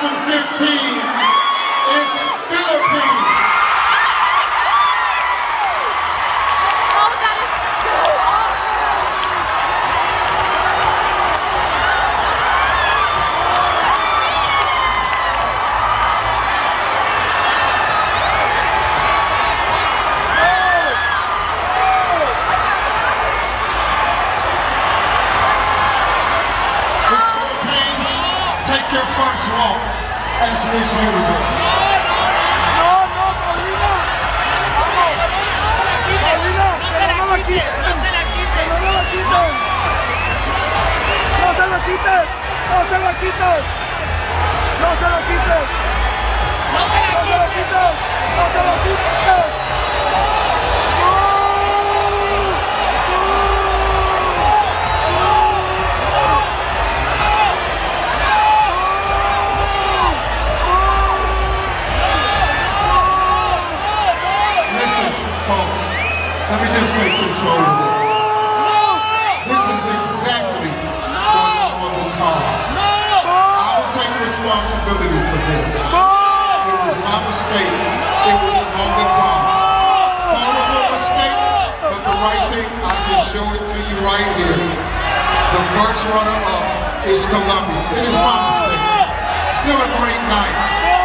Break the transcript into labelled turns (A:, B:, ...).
A: 2015 is Philippines.
B: Oh, that is so
A: Miss Philippines, take your first walk as Miss Universe. Listen, folks, let me just take control of this. This is exactly what's on the card. I will take responsibility for this. It was my mistake. It was on the card. Horrible mistake, but the right thing, I can show it to you right here. The first runner-up is Colombia. It is my mistake. Still a great night.